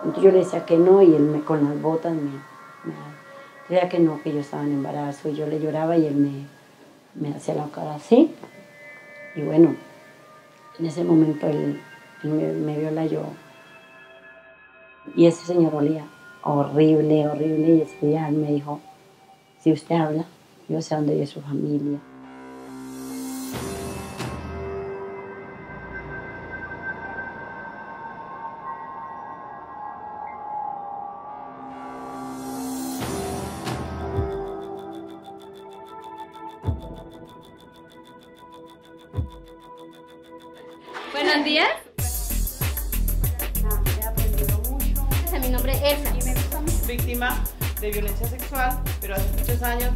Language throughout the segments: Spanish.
Entonces yo le decía que no y él con las botas decía que no, que yo estaba en embarazo, y yo le lloraba y él me hacía la cara así. Y bueno, en ese momento él me viola yo. Y ese señor olía horrible, horrible, y ese día él me dijo, si usted habla, yo sé dónde vive su familia. Buenos días. He aprendido mucho. Mi nombre es Elsa. Víctima de violencia sexual, pero hace muchos años.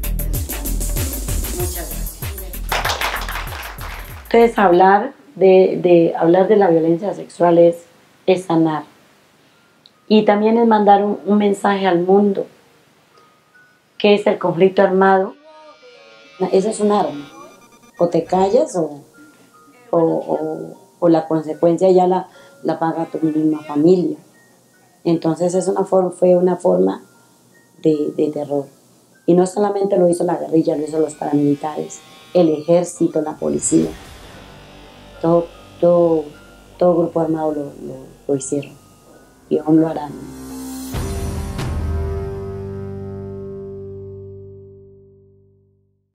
Muchas gracias. Entonces hablar de la violencia sexual es sanar. Y también es mandar un mensaje al mundo, que es el conflicto armado. Esa es un arma. O te callas o la consecuencia ya la paga tu misma familia. Entonces fue una forma de terror. Y no solamente lo hizo la guerrilla, lo hizo los paramilitares, el ejército, la policía. Todo grupo armado lo hicieron y aún lo harán.